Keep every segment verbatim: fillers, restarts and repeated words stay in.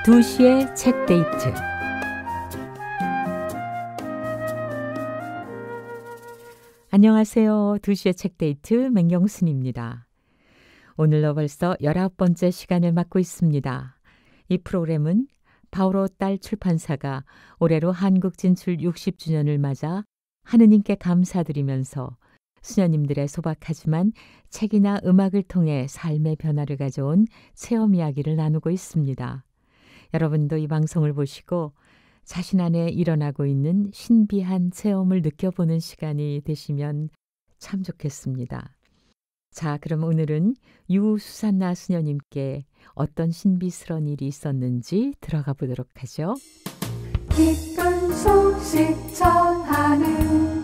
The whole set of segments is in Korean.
두 시의 책 데이트. 안녕하세요. 두 시의 책 데이트 맹경순입니다. 오늘로 벌써 열아홉 번째 시간을 맞고 있습니다. 이 프로그램은 바오로 딸 출판사가 올해로 한국 진출 육십 주년을 맞아 하느님께 감사드리면서 수녀님들의 소박하지만 책이나 음악을 통해 삶의 변화를 가져온 체험 이야기를 나누고 있습니다. 여러분도 이 방송을 보시고 자신 안에 일어나고 있는 신비한 체험을 느껴보는 시간이 되시면 참 좋겠습니다. 자, 그럼 오늘은 유수산나 수녀님께 어떤 신비스러운 일이 있었는지 들어가 보도록 하죠. 기쁜 소식 전하는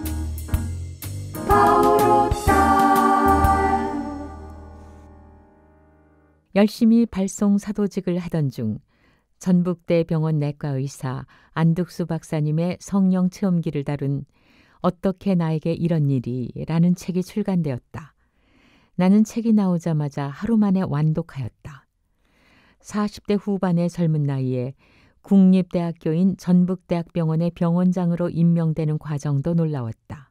바오로 딸. 열심히 발송 사도직을 하던 중 전북대 병원 내과 의사 안득수 박사님의 성령 체험기를 다룬 어떻게 나에게 이런 일이 라는 책이 출간되었다. 나는 책이 나오자마자 하루 만에 완독하였다. 사십 대 후반의 젊은 나이에 국립대학교인 전북대학병원의 병원장으로 임명되는 과정도 놀라웠다.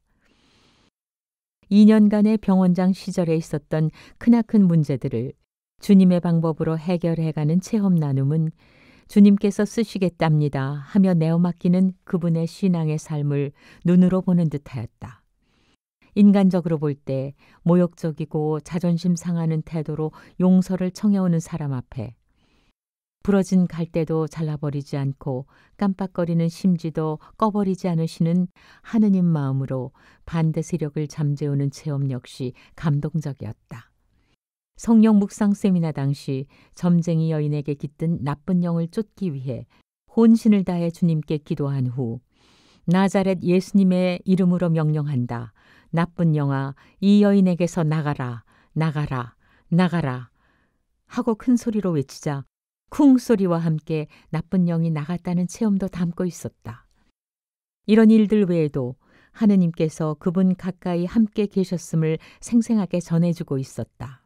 이 년간의 병원장 시절에 있었던 크나큰 문제들을 주님의 방법으로 해결해가는 체험 나눔은 주님께서 쓰시겠답니다 하며 내어 맡기는 그분의 신앙의 삶을 눈으로 보는 듯하였다. 인간적으로 볼 때 모욕적이고 자존심 상하는 태도로 용서를 청해오는 사람 앞에 부러진 갈대도 잘라버리지 않고 깜빡거리는 심지도 꺼버리지 않으시는 하느님 마음으로 반대 세력을 잠재우는 체험 역시 감동적이었다. 성령 묵상 세미나 당시 점쟁이 여인에게 깃든 나쁜 영을 쫓기 위해 혼신을 다해 주님께 기도한 후 나자렛 예수님의 이름으로 명령한다. 나쁜 영아, 이 여인에게서 나가라, 나가라, 나가라 하고 큰 소리로 외치자 쿵 소리와 함께 나쁜 영이 나갔다는 체험도 담고 있었다. 이런 일들 외에도 하느님께서 그분 가까이 함께 계셨음을 생생하게 전해주고 있었다.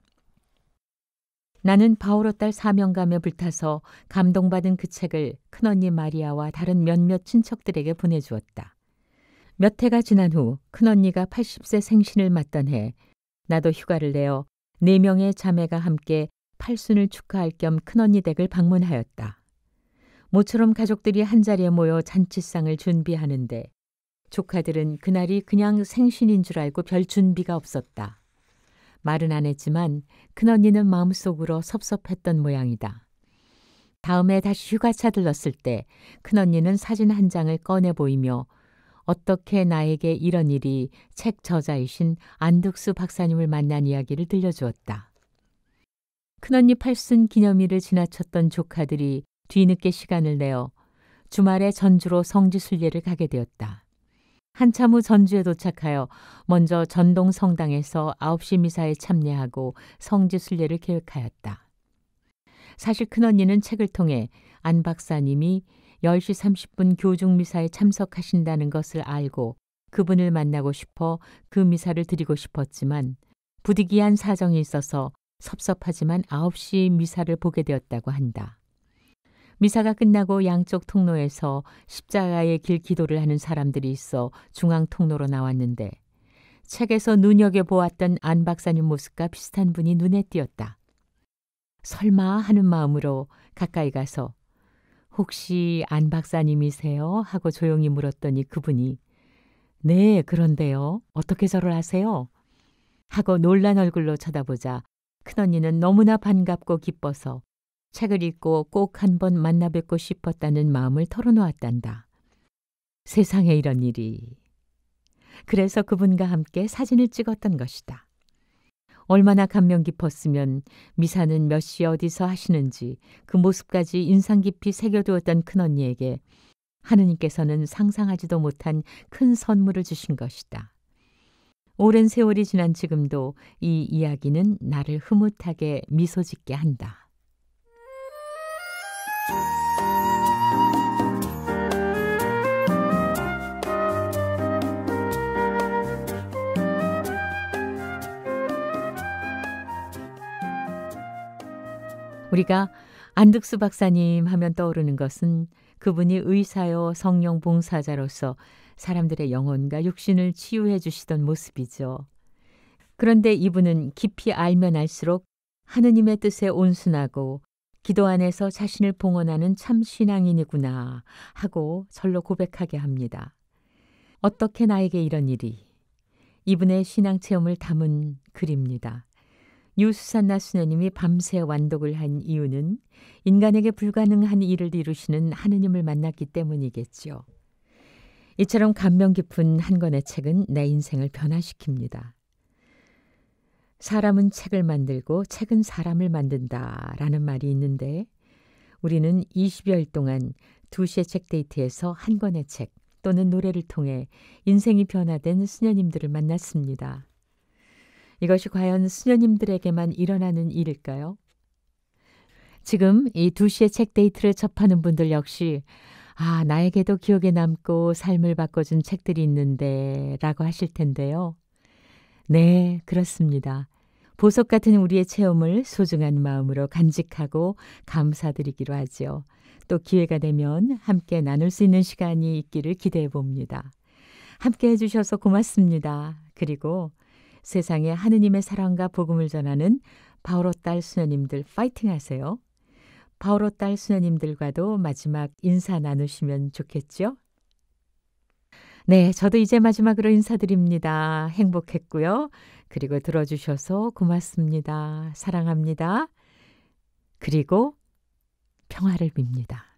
나는 바오로 딸 사명감에 불타서 감동받은 그 책을 큰언니 마리아와 다른 몇몇 친척들에게 보내주었다. 몇 해가 지난 후 큰언니가 팔십 세 생신을 맞던 해 나도 휴가를 내어 네 명의 자매가 함께 팔순을 축하할 겸 큰언니 댁을 방문하였다. 모처럼 가족들이 한자리에 모여 잔치상을 준비하는데 조카들은 그날이 그냥 생신인 줄 알고 별 준비가 없었다. 말은 안 했지만 큰언니는 마음속으로 섭섭했던 모양이다. 다음에 다시 휴가차 들렀을 때 큰언니는 사진 한 장을 꺼내 보이며 어떻게 나에게 이런 일이 책 저자이신 안득수 박사님을 만난 이야기를 들려주었다. 큰언니 팔순 기념일을 지나쳤던 조카들이 뒤늦게 시간을 내어 주말에 전주로 성지순례를 가게 되었다. 한참 후 전주에 도착하여 먼저 전동 성당에서 아홉 시 미사에 참여하고 성지순례를 계획하였다. 사실 큰언니는 책을 통해 안 박사님이 열 시 삼십 분 교중 미사에 참석하신다는 것을 알고 그분을 만나고 싶어 그 미사를 드리고 싶었지만 부득이한 사정이 있어서 섭섭하지만 아홉 시 미사를 보게 되었다고 한다. 미사가 끝나고 양쪽 통로에서 십자가의 길 기도를 하는 사람들이 있어 중앙 통로로 나왔는데 책에서 눈여겨보았던 안 박사님 모습과 비슷한 분이 눈에 띄었다. 설마 하는 마음으로 가까이 가서 혹시 안 박사님이세요? 하고 조용히 물었더니 그분이 네, 그런데요. 어떻게 저를 아세요? 하고 놀란 얼굴로 쳐다보자 큰언니는 너무나 반갑고 기뻐서 책을 읽고 꼭 한번 만나 뵙고 싶었다는 마음을 털어놓았단다. 세상에 이런 일이. 그래서 그분과 함께 사진을 찍었던 것이다. 얼마나 감명 깊었으면 미사는 몇 시 어디서 하시는지 그 모습까지 인상 깊이 새겨두었던 큰언니에게 하느님께서는 상상하지도 못한 큰 선물을 주신 것이다. 오랜 세월이 지난 지금도 이 이야기는 나를 흐뭇하게 미소 짓게 한다. 우리가 안득수 박사님 하면 떠오르는 것은 그분이 의사요 성령 봉사자로서 사람들의 영혼과 육신을 치유해 주시던 모습이죠. 그런데 이분은 깊이 알면 알수록 하느님의 뜻에 온순하고 기도 안에서 자신을 봉헌하는 참 신앙인이구나 하고 절로 고백하게 합니다. 어떻게 나에게 이런 일이? 이분의 신앙 체험을 담은 글입니다. 유수산나 수녀님이 밤새 완독을 한 이유는 인간에게 불가능한 일을 이루시는 하느님을 만났기 때문이겠죠. 이처럼 감명 깊은 한 권의 책은 내 인생을 변화시킵니다. 사람은 책을 만들고 책은 사람을 만든다라는 말이 있는데 우리는 이십여일 동안 두 시의 책데이트에서 한 권의 책 또는 노래를 통해 인생이 변화된 수녀님들을 만났습니다. 이것이 과연 수녀님들에게만 일어나는 일일까요? 지금 이 두 시의 책데이트를 접하는 분들 역시 아, 나에게도 기억에 남고 삶을 바꿔준 책들이 있는데 라고 하실 텐데요. 네, 그렇습니다. 보석 같은 우리의 체험을 소중한 마음으로 간직하고 감사드리기로 하죠. 또 기회가 되면 함께 나눌 수 있는 시간이 있기를 기대해 봅니다. 함께 해주셔서 고맙습니다. 그리고 세상에 하느님의 사랑과 복음을 전하는 바오로 딸 수녀님들 파이팅 하세요. 바오로 딸 수녀님들과도 마지막 인사 나누시면 좋겠죠? 네, 저도 이제 마지막으로 인사드립니다. 행복했고요. 그리고 들어주셔서 고맙습니다. 사랑합니다. 그리고 평화를 빕니다.